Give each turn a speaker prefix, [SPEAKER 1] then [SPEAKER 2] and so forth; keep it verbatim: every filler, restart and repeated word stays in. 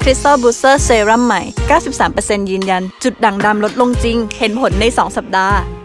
[SPEAKER 1] Crystal Booster Serum ใหม่ เก้าสิบสามเปอร์เซ็นต์ ยืนยันจุดด่างดำลดลงจริงเห็นผลในสองสัปดาห์